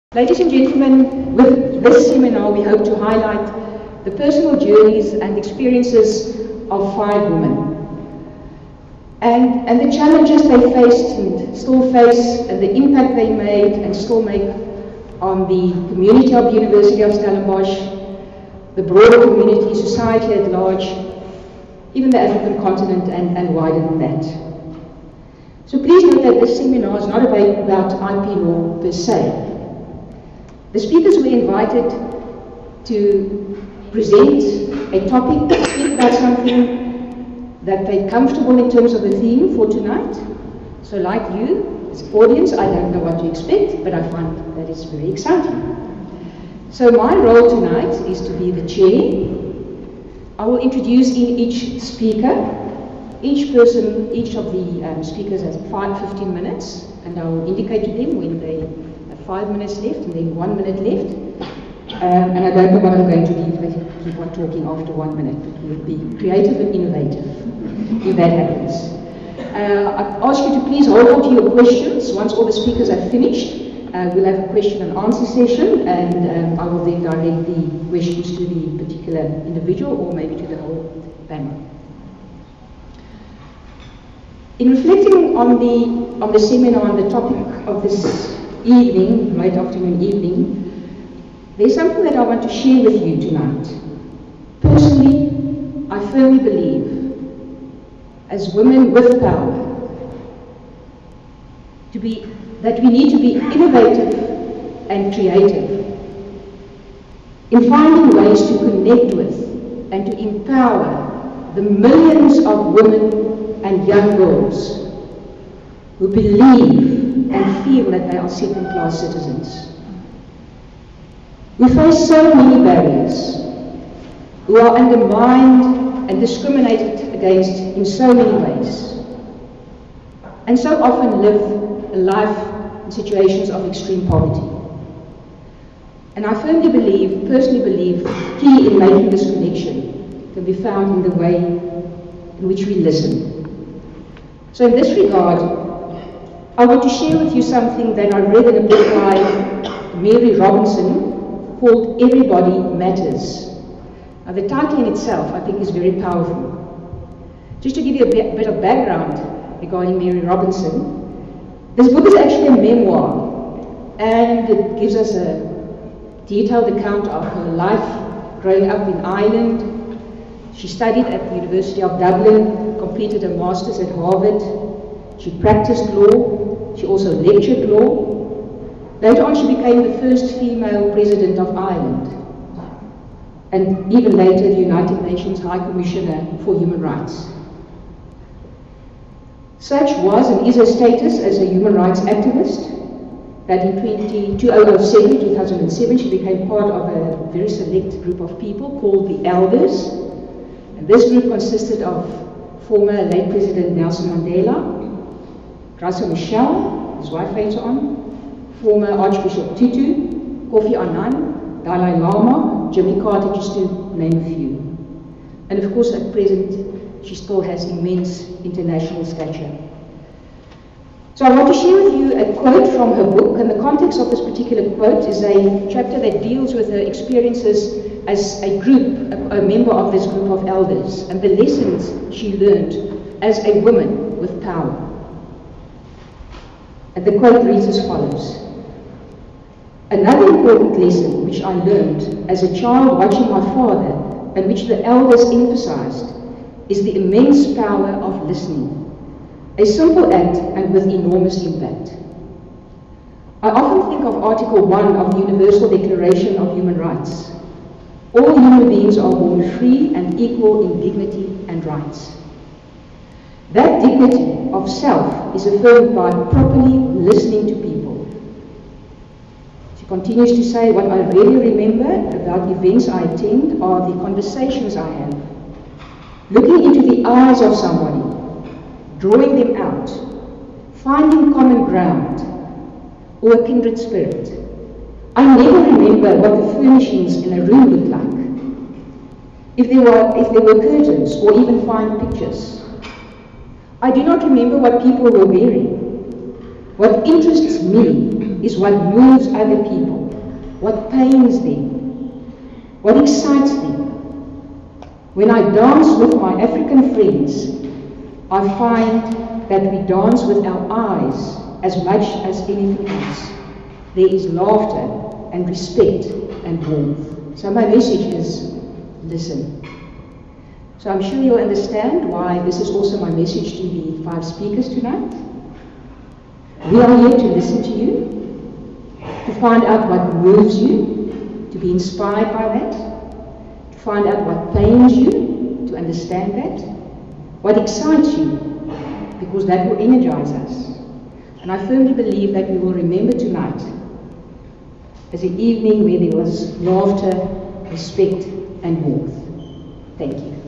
Ladies and gentlemen, with this seminar we hope to highlight the personal journeys and experiences of 5 women and the challenges they faced and still face and the impact they made and still make on the community of the University of Stellenbosch, the broader community, society at large, even the African continent and wider than that. So please note that this seminar is not about IP law per se. The speakers were invited to present a topic, speak about something that they're comfortable in terms of the theme for tonight. So like you, as audience, I don't know what to expect, but I find that it's very exciting. So my role tonight is to be the chair. I will introduce each speaker. Each person, each of the speakers has 15 minutes, and I will indicate to them when they have 5 minutes left and then 1 minute left. And I don't know what I'm going to do if they keep on talking after 1 minute, but we'll be creative and innovative if that happens. I ask you to please hold on to your questions. Once all the speakers are finished, we'll have a question and answer session, and I will then direct the questions to the particular individual or maybe to the whole panel. In reflecting on the seminar and the topic of this evening, late afternoon evening, there's something that I want to share with you tonight. Personally, I firmly believe, as women with power, that we need to be innovative and creative in finding ways to connect with and to empower the millions of women and young girls who believe and feel that they are second-class citizens. We face so many barriers, who are undermined and discriminated against in so many ways, and so often live a life in situations of extreme poverty. And I firmly believe, personally believe, the key in making this connection can be found in the way in which we listen. So in this regard, I want to share with you something that I read in a book by Mary Robinson called Everybody Matters. Now the title in itself I think is very powerful. Just to give you a bit of background regarding Mary Robinson, this book is actually a memoir, and it gives us a detailed account of her life growing up in Ireland. She studied at the University of Dublin, completed a master's at Harvard. She practiced law. She also lectured law. Later on, she became the first female president of Ireland, and even later, the United Nations High Commissioner for Human Rights. Such was and is her status as a human rights activist that in 2007, she became part of a very select group of people called the Elders. And this group consisted of former late President Nelson Mandela, Graça Machel, his wife later on, former Archbishop Tutu, Kofi Annan, Dalai Lama, Jimmy Carter, just to name a few. And of course, at present, she still has immense international stature. So I want to share with you a quote from her book, and the context of this particular quote is a chapter that deals with her experiences as a group, a member of this group of elders, and the lessons she learned as a woman with power. And the quote reads as follows: "Another important lesson which I learned as a child watching my father, and which the elders emphasized, is the immense power of listening. A simple act and with enormous impact. I often think of Article 1 of the Universal Declaration of Human Rights. All human beings are born free and equal in dignity and rights. That dignity of self is affirmed by properly listening to people." She continues to say, "What I really remember about events I attend are the conversations I have. Looking into the eyes of somebody, drawing them out, finding common ground, or a kindred spirit. I never remember what the furnishings in a room looked like, if there were curtains or even fine pictures. I do not remember what people were wearing. What interests me is what moves other people, what pains them, what excites them. When I dance with my African friends, I find that we dance with our eyes as much as anything else. There is laughter and respect and warmth. So my message is, listen. So I'm sure you'll understand why this is also my message to the 5 speakers tonight. We are here to listen to you, to find out what moves you, to be inspired by that, to find out what pains you, to understand that, what excites you, because that will energize us. And I firmly believe that we will remember tonight as an evening where there was laughter, respect, and warmth. Thank you.